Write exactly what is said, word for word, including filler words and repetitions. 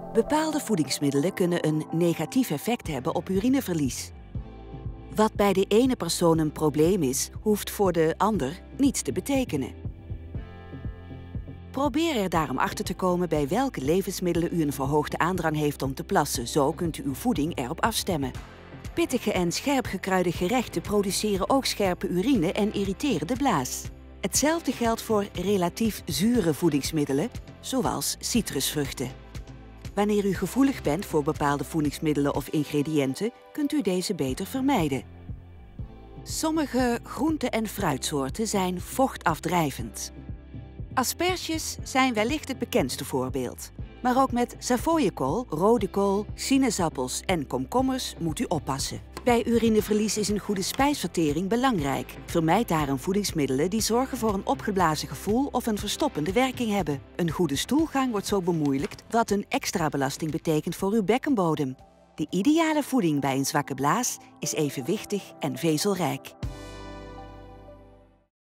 Bepaalde voedingsmiddelen kunnen een negatief effect hebben op urineverlies. Wat bij de ene persoon een probleem is, hoeft voor de ander niets te betekenen. Probeer er daarom achter te komen bij welke levensmiddelen u een verhoogde aandrang heeft om te plassen. Zo kunt u uw voeding erop afstemmen. Pittige en scherp gekruide gerechten produceren ook scherpe urine en irriteren de blaas. Hetzelfde geldt voor relatief zure voedingsmiddelen, zoals citrusvruchten. Wanneer u gevoelig bent voor bepaalde voedingsmiddelen of ingrediënten, kunt u deze beter vermijden. Sommige groente- en fruitsoorten zijn vochtafdrijvend. Asperges zijn wellicht het bekendste voorbeeld. Maar ook met savooiekool, rode kool, sinaasappels en komkommers moet u oppassen. Bij urineverlies is een goede spijsvertering belangrijk. Vermijd daarom voedingsmiddelen die zorgen voor een opgeblazen gevoel of een verstoppende werking hebben. Een goede stoelgang wordt zo bemoeilijkt, wat een extra belasting betekent voor uw bekkenbodem. De ideale voeding bij een zwakke blaas is evenwichtig en vezelrijk.